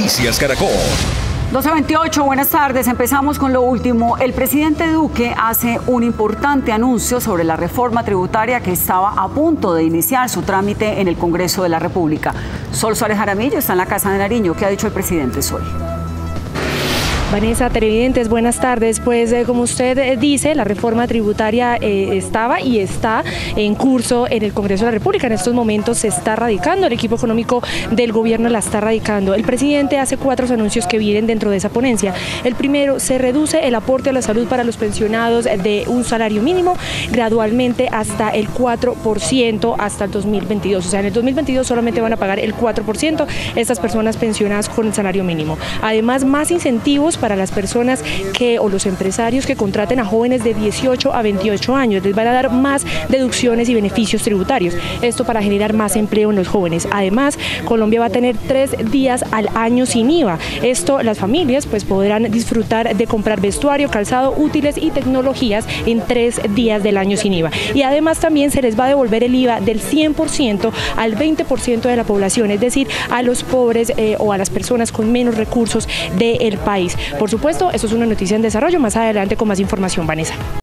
Noticias Caracol. 12:28, buenas tardes. Empezamos con lo último. El presidente Duque hace un importante anuncio sobre la reforma tributaria que estaba a punto de iniciar su trámite en el Congreso de la República. Sol Suárez Jaramillo está en la Casa de Nariño. ¿Qué ha dicho el presidente, Sol? Vanessa, televidentes, buenas tardes. Pues como usted dice, la reforma tributaria estaba y está en curso en el Congreso de la República. En estos momentos se está radicando, el equipo económico del gobierno la está radicando. El presidente hace 4 anuncios que vienen dentro de esa ponencia. El primero, se reduce el aporte a la salud para los pensionados de un salario mínimo gradualmente hasta el 4% hasta el 2022. O sea, en el 2022 solamente van a pagar el 4% estas personas pensionadas con el salario mínimo. Además, más incentivos para las personas o los empresarios que contraten a jóvenes de 18 a 28 años. Les van a dar más deducciones y beneficios tributarios. Esto para generar más empleo en los jóvenes. Además, Colombia va a tener 3 días al año sin IVA. Esto, las familias pues podrán disfrutar de comprar vestuario, calzado, útiles y tecnologías en 3 días del año sin IVA. Y además también se les va a devolver el IVA del 100% al 20% de la población, es decir, a los pobres o a las personas con menos recursos del país. Por supuesto, eso es una noticia en desarrollo. Más adelante con más información, Vanessa.